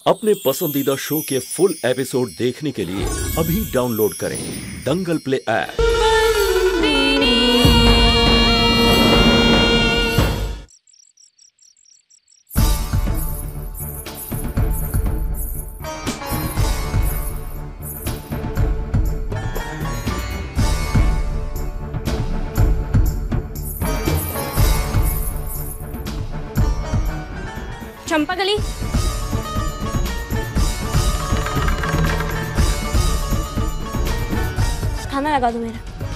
अपने पसंदीदा शो के फुल एपिसोड देखने के लिए अभी डाउनलोड करें दंगल प्ले ऐप। चंपाकली, खाना लगा दो मेरा।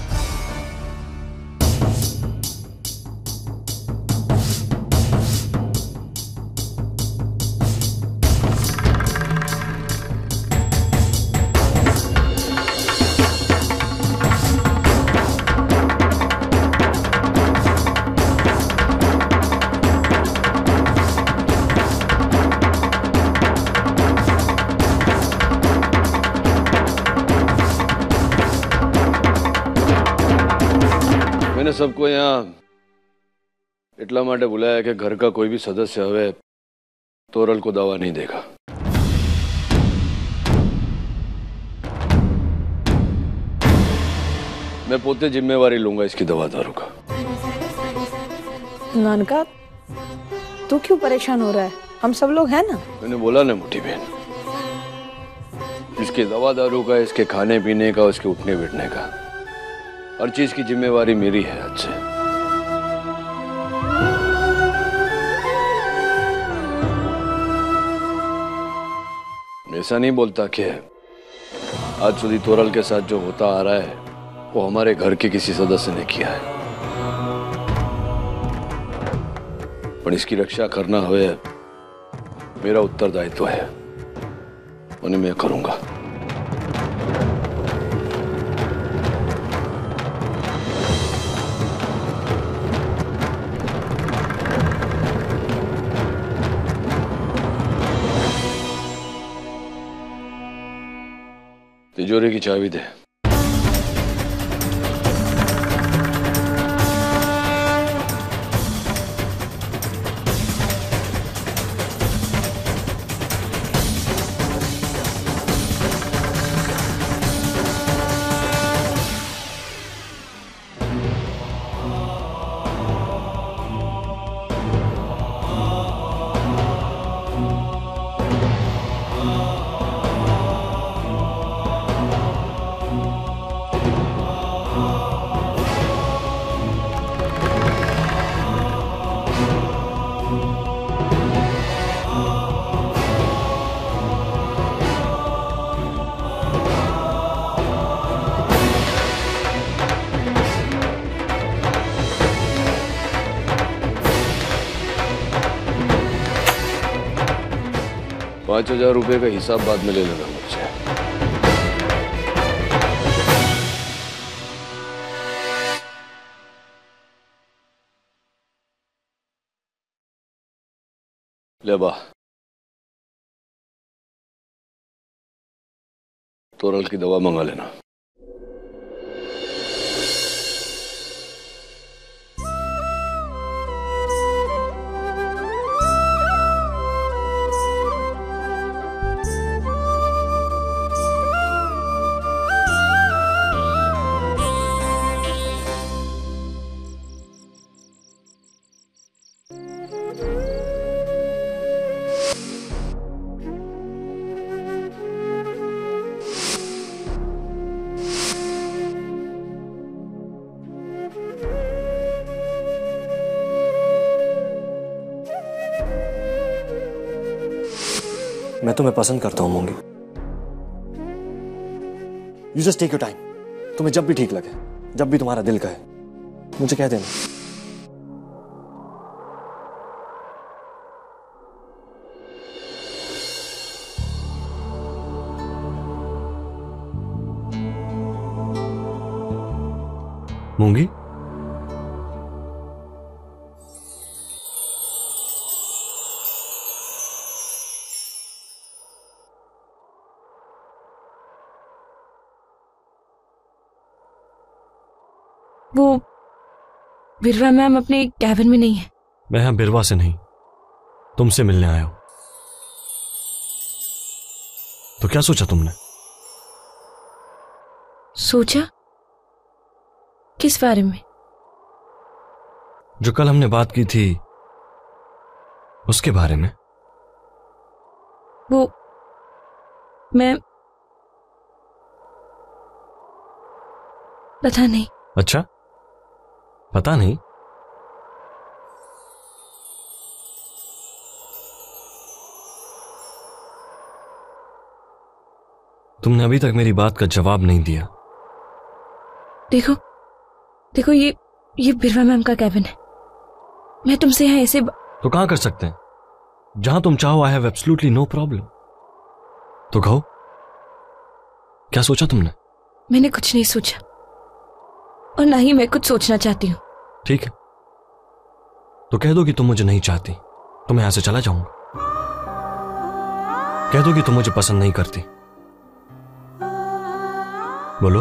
मैंने सबको यहाँ इतला माटे बुलाया कि घर का कोई भी सदस्य हवे तोरल को दवा नहीं देगा। मैं पोते जिम्मेवारी लूंगा इसकी दवा दारू का। नानका, तू क्यों परेशान हो रहा है? हम सब लोग हैं ना। मैंने बोला ना मुठी बहन, इसके दवा दारू का, इसके खाने पीने का, उसके उठने बैठने का, हर चीज की जिम्मेवारी मेरी है आज से। ऐसा नहीं बोलता कि आज सुधी तोरल के साथ जो होता आ रहा है वो हमारे घर के किसी सदस्य ने किया है, पर इसकी रक्षा करना हुए मेरा उत्तरदायित्व है, उन्हें मैं करूंगा। तिजोरी की चाबी दे। ₹5,000 का हिसाब बाद में ले लेना मुझसे। ले बा, तोरल की दवा मंगा लेना। मैं तुम्हें पसंद करता हूं मूंगी। You just take your time. तुम्हें जब भी ठीक लगे, जब भी तुम्हारा दिल कहे, मुझे कह देना। मूंगी, वो बिरवा मैम अपने कैबिन में नहीं है। मैं यहां बिरवा से नहीं, तुमसे मिलने आया हूं। तो क्या सोचा तुमने? सोचा? किस बारे में? जो कल हमने बात की थी उसके बारे में। वो मैं पता नहीं। अच्छा, पता नहीं? तुमने अभी तक मेरी बात का जवाब नहीं दिया। देखो देखो, ये बिरवा मैम का कैबिन है। मैं तुमसे यहाँ ऐसे तो कहां कर सकते हैं? जहां तुम चाहो। I have absolutely no problem. तो कहो, क्या सोचा तुमने? मैंने कुछ नहीं सोचा और ना ही मैं कुछ सोचना चाहती हूँ। ठीक है, तो कह दो कि तुम मुझे नहीं चाहती, तो मैं यहां से चला जाऊंगा। कह दो कि तुम मुझे पसंद नहीं करती। बोलो।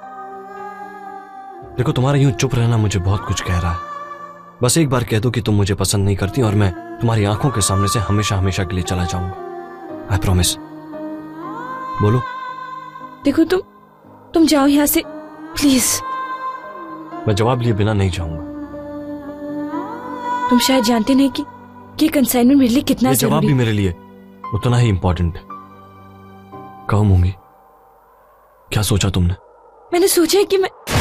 देखो, तुम्हारा यूं चुप रहना मुझे बहुत कुछ कह रहा है। बस एक बार कह दो कि तुम मुझे पसंद नहीं करती और मैं तुम्हारी आंखों के सामने से हमेशा हमेशा के लिए चला जाऊंगा। I promise. बोलो। देखो, तुम जाओ यहाँ से प्लीज। मैं जवाब लिए बिना नहीं जाऊंगा। तुम शायद जानते नहीं कि कंसाइनमेंट मेरे लिए कितना ये जवाब जरूरी भी है। मेरे लिए उतना ही इंपॉर्टेंट है। कहो मूंगी, क्या सोचा तुमने? मैंने सोचा है कि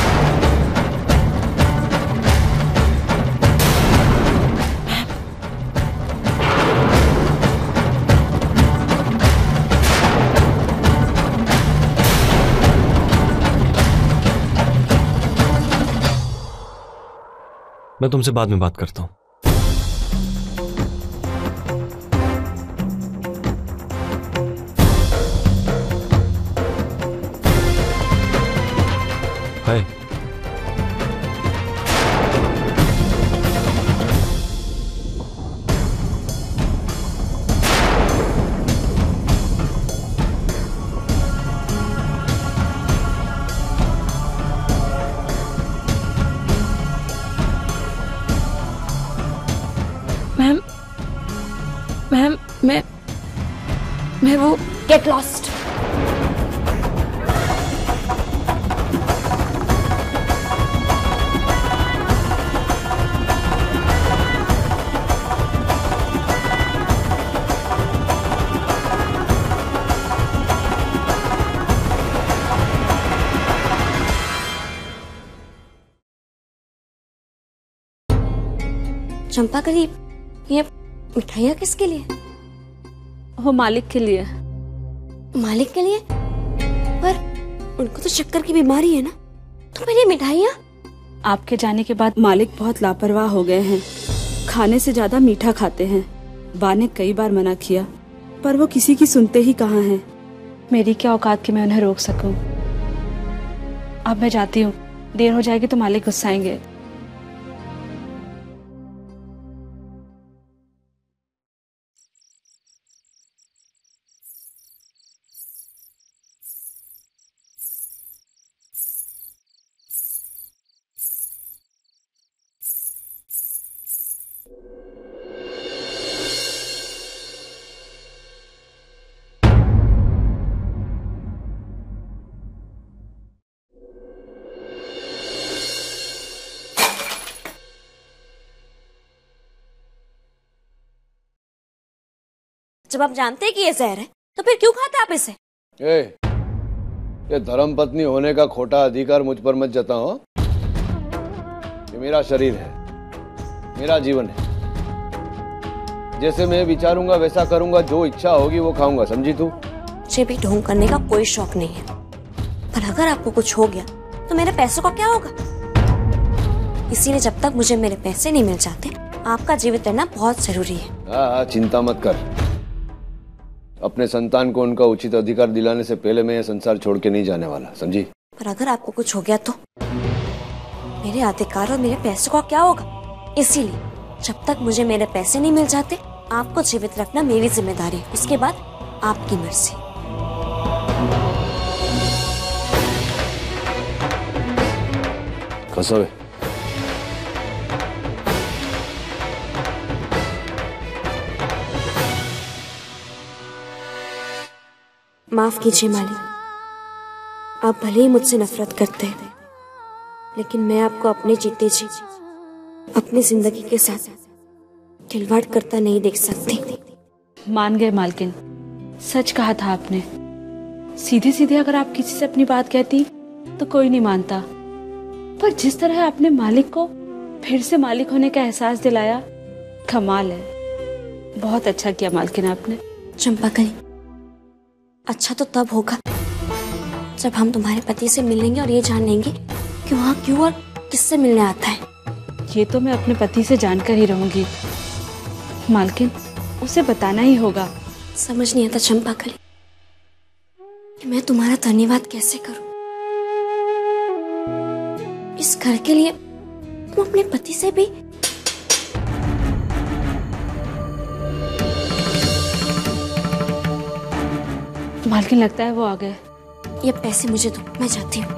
मैं तुमसे बाद में बात करता हूं। हाय। मैम मैं वो गेट लॉस्ट। चंपा कली, ये मिठाइयाँ किसके लिए? वो मालिक के लिए। मालिक के लिए? पर उनको तो शक्कर की बीमारी है ना, तो मेरी मिठाइयाँ? आपके जाने के बाद मालिक बहुत लापरवाह हो गए हैं। खाने से ज्यादा मीठा खाते हैं। बा ने कई बार मना किया, पर वो किसी की सुनते ही कहाँ हैं। मेरी क्या औकात कि मैं उन्हें रोक सकूं। अब मैं जाती हूँ, देर हो जाएगी तो मालिक गुस्साएंगे। जब आप जानते हैं कि ये जहर है, तो फिर क्यों खाते आप इसे? ये धर्म पत्नी होने का खोटा अधिकार मुझ पर मत जताओ। ये मेरा शरीर है, मेरा जीवन है। जैसे मैं विचारूंगा वैसा करूंगा, जो इच्छा होगी वो खाऊंगा, समझी तू? मुझे भी ढोंग करने का कोई शौक नहीं है, पर अगर आपको कुछ हो गया तो मेरे पैसों का क्या होगा? इसीलिए जब तक मुझे मेरे पैसे नहीं मिल जाते, आपका जीवित रहना बहुत जरूरी है। हाँ, चिंता मत कर। अपने संतान को उनका उचित अधिकार दिलाने से पहले मैं ये संसार छोड़ के नहीं जाने वाला, समझी? पर अगर आपको कुछ हो गया तो मेरे अधिकार और मेरे पैसों का क्या होगा? इसीलिए जब तक मुझे मेरे पैसे नहीं मिल जाते, आपको जीवित रखना मेरी जिम्मेदारी है। उसके बाद आपकी मर्जी। कसो है। माफ कीजिए मालिक, आप भले ही मुझसे नफरत करते हैं, लेकिन मैं आपको अपने जीते जी अपनी जिंदगी के साथ खिलवाड़ करता नहीं देख सकती। मान गए मालकिन, सच कहा था आपने। सीधे सीधे अगर आप किसी से अपनी बात कहती तो कोई नहीं मानता, पर जिस तरह आपने मालिक को फिर से मालिक होने का एहसास दिलाया, कमाल है। बहुत अच्छा किया मालकिन आपने। चंपाकली, अच्छा तो तब होगा जब हम तुम्हारे पति से मिलेंगे और ये जान लेंगे कि वहाँ क्यों और किससे मिलने आता है। ये तो मैं अपने पति से जानकर ही रहूंगी मालकिन, उसे बताना ही होगा। समझ नहीं आता चंपाकली कि मैं तुम्हारा धन्यवाद कैसे करूं। इस घर के लिए तुम अपने पति से भी मालकिन, लगता है वो आ गए। ये पैसे मुझे दो, मैं जाती हूँ।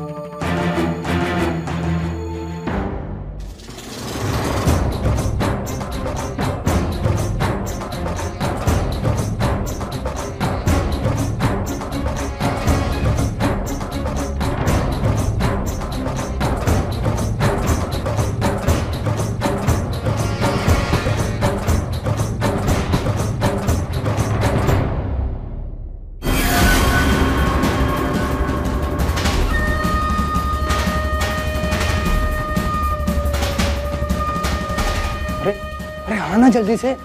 अरे आना जल्दी से,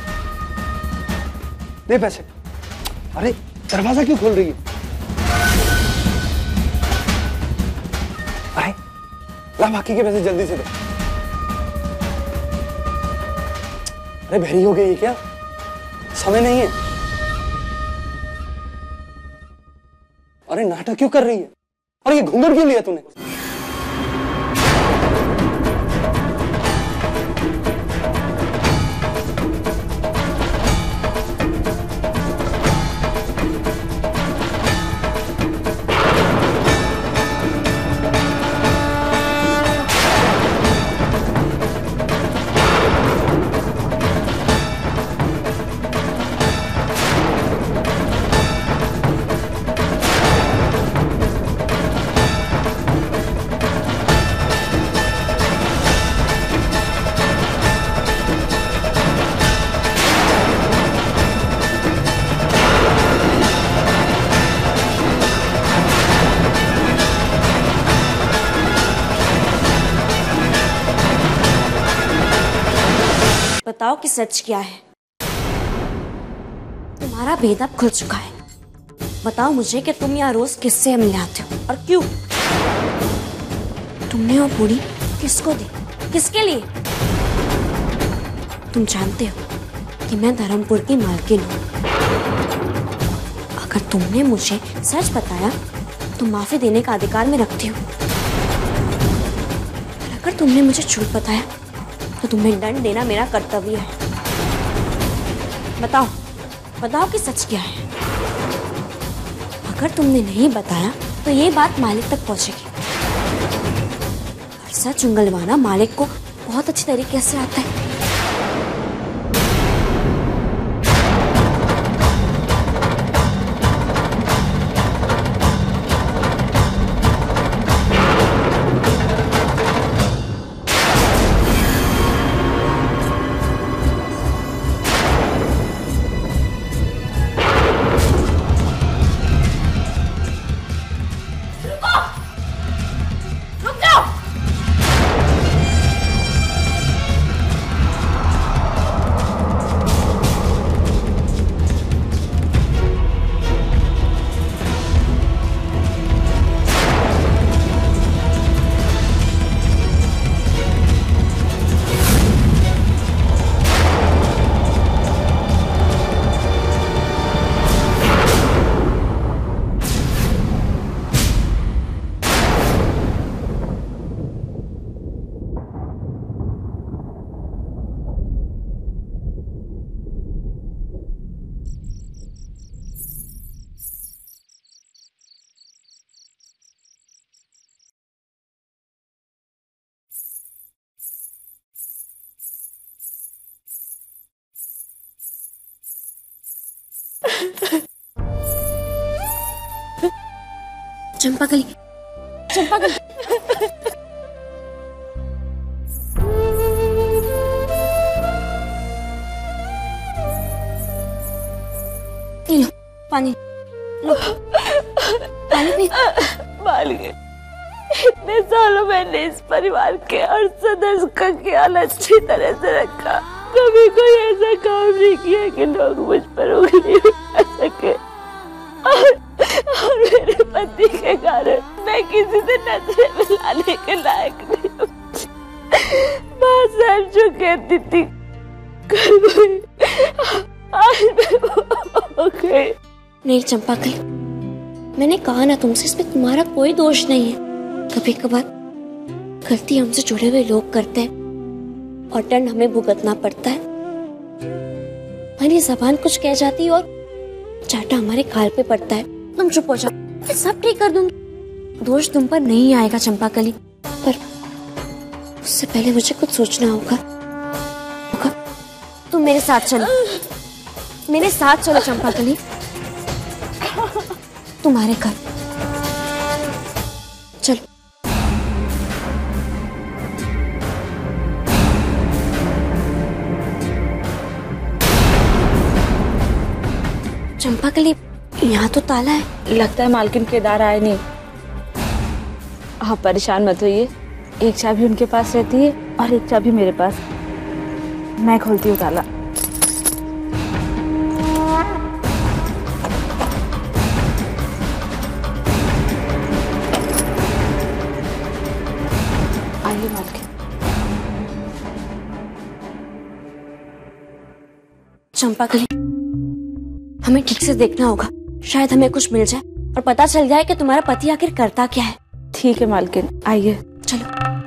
दे पैसे। अरे दरवाजा क्यों खोल रही है? अरे ला बाकी के पैसे जल्दी से दे। अरे बहरी हो गई क्या? समय नहीं है। अरे नाटक क्यों कर रही है? और ये घूंघट क्यों लिया तूने? बताओ कि सच क्या है। तुम्हारा भेद अब खुल चुका है। बताओ मुझे कि तुम यहाँ रोज किससे मिलने आते हो और क्यों? तुमने वो पूरी किसको दी, किसके लिए? तुम जानते हो कि मैं धर्मपुर की मालकिन हूँ। अगर तुमने मुझे सच बताया तो माफी देने का अधिकार मैं रखती हूँ, और अगर तुमने मुझे झूठ बताया तो तुम्हें दंड देना मेरा कर्तव्य है। बताओ, बताओ कि सच क्या है। अगर तुमने नहीं बताया तो ये बात मालिक तक पहुंचेगी, और सच उंगलवाना मालिक को बहुत अच्छी तरीके से आता है। चंपाकली, चंपाकली। ये लो पानी, लो पानी पी। मालिक, इतने सालों मैंने इस परिवार के हर सदस्य का ख्याल अच्छी तरह से रखा। कभी कोई ऐसा काम नहीं किया कि लोग मुझ पर उंगली उठा सके। और मेरे पति के कारण मैं किसी से नजरें मिलाने के लायक नहीं हूँ। माँ साहब जो कहती थी कल हुई, आज मैं हो गई। नहीं चंपाकली, मैंने कहा ना तुमसे, इसमें तुम्हारा कोई दोष नहीं है। कभी कभार गलती हमसे जुड़े हुए लोग करते हैं और दंड हमें भुगतना पड़ता है। हमारी जबान कुछ कह जाती है और चाटा हमारे गाल पे पड़ता है। तुम चुप हो जाओ, मैं सब ठीक कर दूंगी। दोष तुम पर नहीं आएगा चंपाकली, पर उससे पहले मुझे कुछ सोचना होगा। तुम मेरे साथ चलो, मेरे साथ चलो चंपाकली, तुम्हारे घर चलो। चंपाकली, यहाँ तो ताला है। लगता है मालकिन केदार आए नहीं। आप परेशान मत होइए, एक चाबी उनके पास रहती है और एक चाबी मेरे पास। मैं खोलती हूँ ताला। आइए मालकिन। चंपाकली, हमें ठीक से देखना होगा, शायद हमें कुछ मिल जाए और पता चल जाए कि तुम्हारा पति आखिर करता क्या है। ठीक है मालकिन, आइए। चलो।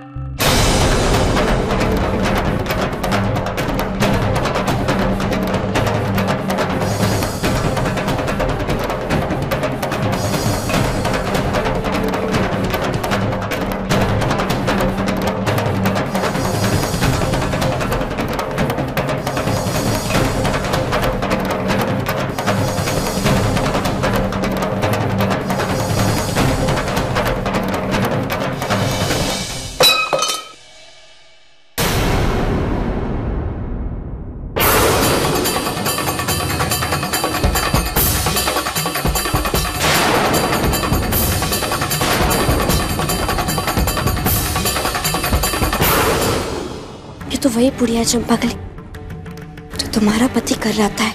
ये तो वही बुढ़िया चंपाकली जो तुम्हारा पति कर रहा था।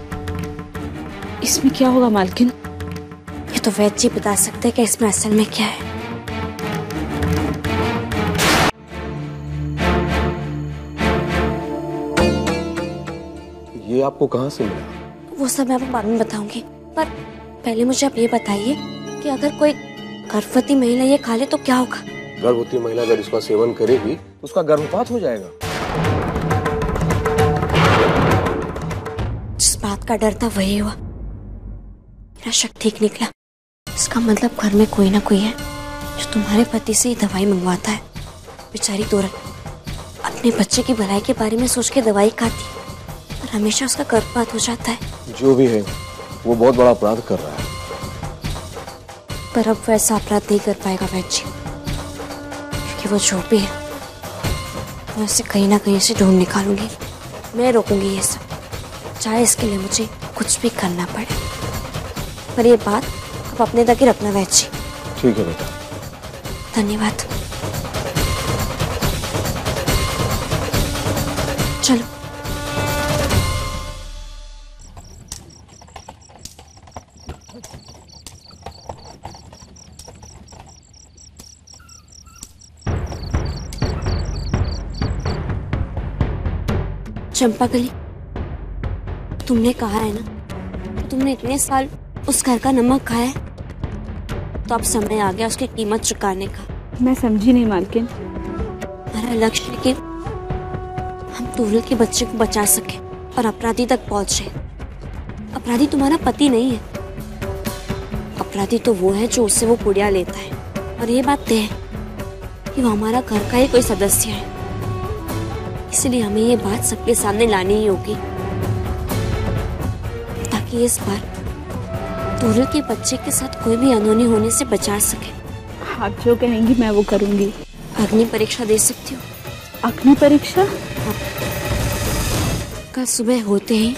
इसमें क्या होगा मालकिन? ये तो वैद्य जी बता सकते हैं कि इसमें असल में क्या है। ये आपको कहाँ से मिला? वो सब मैं आपको बाद में बताऊंगी, पर पहले मुझे आप ये बताइए कि अगर कोई गर्भवती महिला ये खा ले तो क्या होगा? गर्भवती महिला अगर इसका सेवन करेगी तो उसका गर्भपात हो जाएगा। जिस बात का डर था वही हुआ। मेरा शक ठीक निकला। इसका मतलब घर में कोई ना कोई है जो तुम्हारे पति से ये दवाई मंगवाता है। बेचारी औरत अपने बच्चे की भलाई के बारे में सोच के दवाई खाती और हमेशा उसका गर्भपात हो जाता है। जो भी है वो बहुत बड़ा अपराध कर रहा है। पर अब वैसा अपराध नहीं कर पाएगा वैद्य जी, क्योंकि वो जो भी है मैं उसे कहीं ना कहीं से ढूंढ निकालूंगी। मैं रोकूंगी ये सब, चाहे इसके लिए मुझे कुछ भी करना पड़े। पर ये बात आप अपने तक ही रखना वैद्य जी। ठीक है बेटा। धन्यवाद। चलो। चंपाकली, तुमने कहा है ना कि तुमने इतने साल उस घर का नमक खाया है, तो अब समय आ गया उसकी कीमत चुकाने का। मैं समझी नहीं मालकिन। हमारा लक्ष्य है कि हम टूरल के बच्चे को बचा सके और अपराधी तक पहुंचे। अपराधी तुम्हारा पति नहीं है, अपराधी तो वो है जो उससे वो पुड़िया लेता है। और ये बात तय है कि वो हमारा घर का ही कोई सदस्य है, इसलिए हमें ये बात सबके सामने लानी ही होगी ताकि इस बार तुहिल के बच्चे के साथ कोई भी अनहोनी होने से बचा सके। आप जो कहेंगी मैं वो करूंगी। अग्नि परीक्षा दे सकती हो? अग्नि परीक्षा? कल सुबह होते ही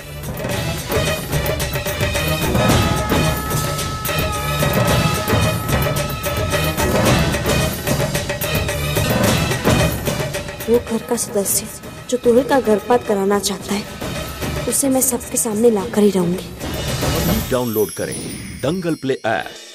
वो घर का सदस्य जो तुहिल का गर्भपात कराना चाहता है, उसे मैं सबके सामने लाकर ही रहूंगी। डाउनलोड करें दंगल प्ले ऐप।